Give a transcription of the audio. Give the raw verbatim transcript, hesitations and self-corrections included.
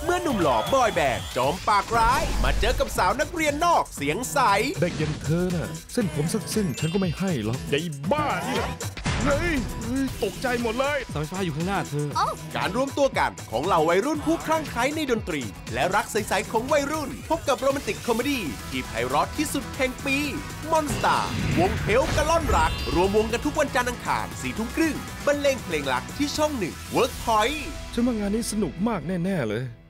เมื่อหนุ่มหล่อบอยแบนด์จอมปากร้ายมาเจอกับสาวนักเรียนนอกเสียงใสเด็กอย่างเธอน่ะเส้นผมสักเส้นฉันก็ไม่ให้หรอกใหญ่บ้านี่เฮ้ยตกใจหมดเลยเสาไฟฟ้าอยู่ข้างหน้าเธอ oh. การรวมตัวกันของเหล่าวัยรุ่นผู้คลั่งไคล้ในดนตรีและรักใสๆของวัยรุ่นพบกับโรแมนติกคอมเมดี้ที่ไพเราะที่สุดแห่งปีมอนสตาร์วงเฮลกะล่อนรักรวมวงกันทุกวันจันทร์อังคารสี่ทุ่มครึ่งบรรเลงเพลงรักที่ช่องหนึ่งเวิร์กพอยต์ฉันว่างานนี้สนุกมากแน่ๆเลย